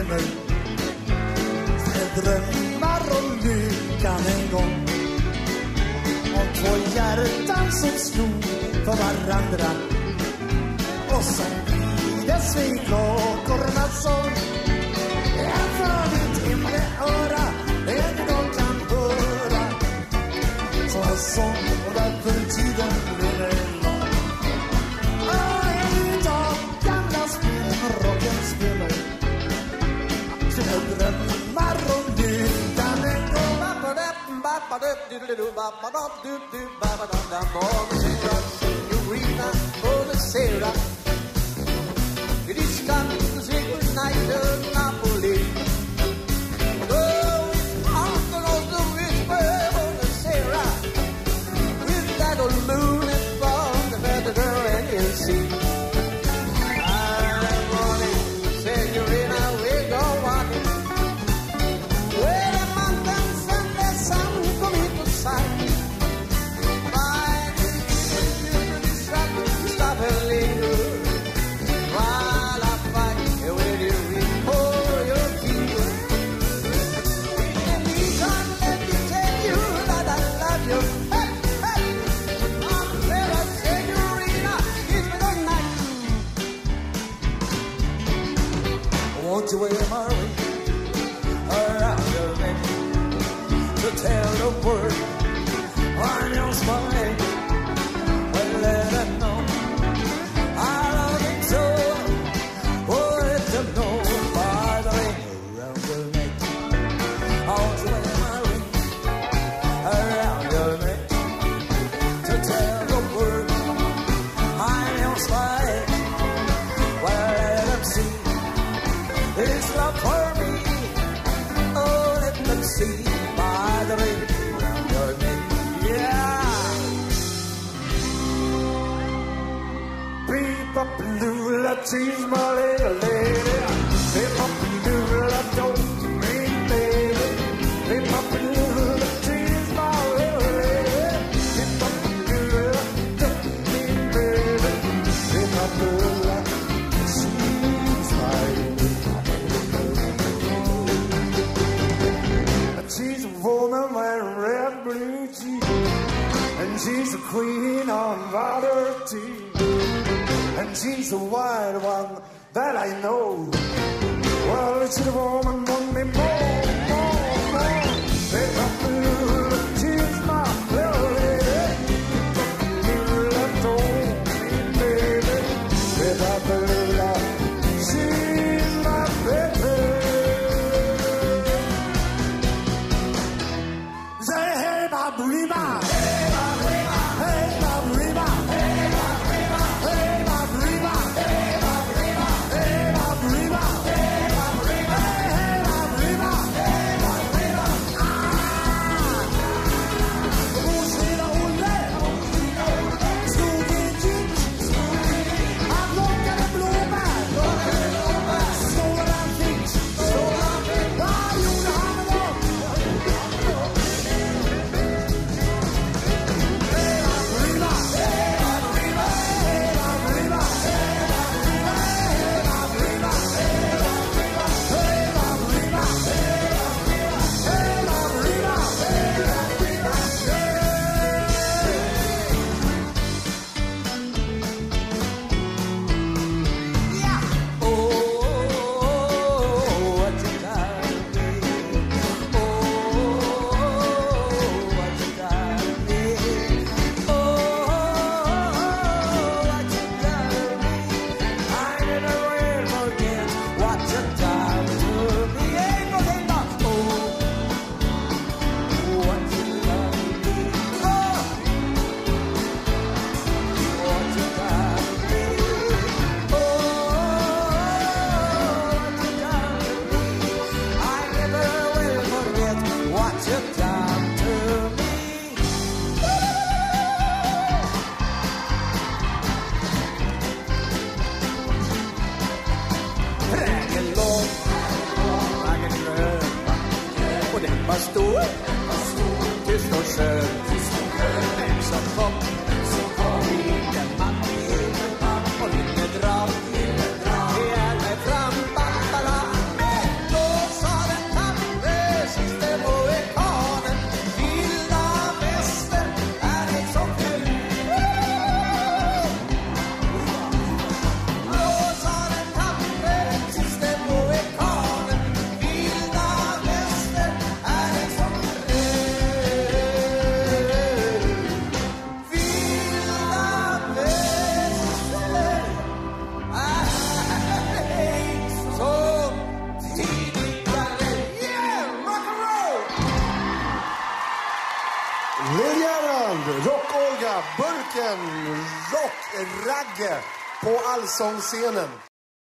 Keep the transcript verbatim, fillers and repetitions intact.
mig. Jag drömmar om lyckan en gång. Om två hjärtan som slog för varandra. Och som i dess vid klockornas sång. Jag för ditt himla öra en gång kan höra. Så en sång och därför tiden blir en lång. Och en dag gamla spel rocken spelar. Så jag drömmar om lyckan en gång. Buonasera, it is time to say good night to Napoli. Oh, I'm gonna do it for Buonasera, with that old moon from the Mediterranean Sea. I'm running, senorita, we're going walking. Where the mountains and the sun come into sight. Won't you wear my ring around your neck to tell the word on your spine? Well, let them know I love them so. Oh, let them know by the ring around your neck. Won't you wear my ring around your neck to tell the word on your spine? Well, let them see it's love for me. Oh, let them see by the ring around your neck. Yeah. Beep up blue, let's tease my little lady. Beep up blue, let's don't mean baby. Beep up blue, let's tease my little lady. Beep up blue, let's don't mean baby. Beep up blue, let's tease my little. She's a woman wearing red blue jeans, and she's a queen on water tea, and she's the white one that I know. Well, she's a woman want me more, more, more. Pick up the blue, she's my little lady. You left home, baby. Pick up the blue, she's my baby. Reba, hey, Reba, hey, Reba, hey, Reba, hey, Reba, hey, Reba, hey, Reba, hey, Reba, hey, Reba, hey, Reba, ah, Rosina Olle, skogen gick, han lockade blåbär, stora fick, stora fick, vad gjorde han med dem? Stor, tyst och skön, vem som kom, liten man, och lille drag, det är mig fram, bambala, Burken Rock Ragge på Allsångsscenen.